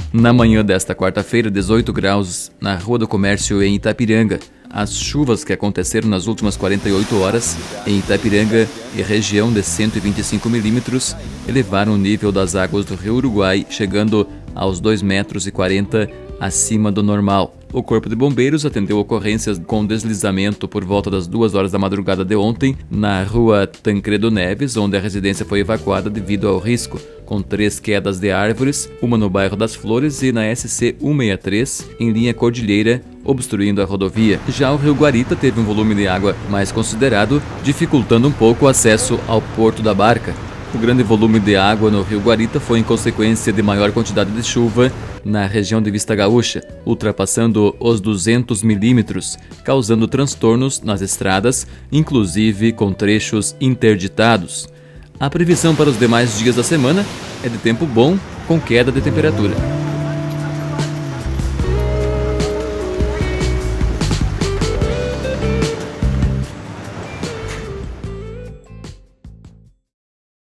Na manhã desta quarta-feira, 18 graus na Rua do Comércio em Itapiranga. As chuvas que aconteceram nas últimas 48 horas em Itapiranga e região de 125 milímetros elevaram o nível das águas do Rio Uruguai, chegando aos 2,40 metros acima do normal. O Corpo de Bombeiros atendeu ocorrências com deslizamento por volta das 2 horas da madrugada de ontem na Rua Tancredo Neves, onde a residência foi evacuada devido ao risco, com 3 quedas de árvores, uma no bairro das Flores e na SC 163, em linha Cordilheira, obstruindo a rodovia. Já o Rio Guarita teve um volume de água mais considerado, dificultando um pouco o acesso ao Porto da Barca. O grande volume de água no Rio Guarita foi em consequência de maior quantidade de chuva na região de Vista Gaúcha, ultrapassando os 200 milímetros, causando transtornos nas estradas, inclusive com trechos interditados. A previsão para os demais dias da semana é de tempo bom, com queda de temperatura.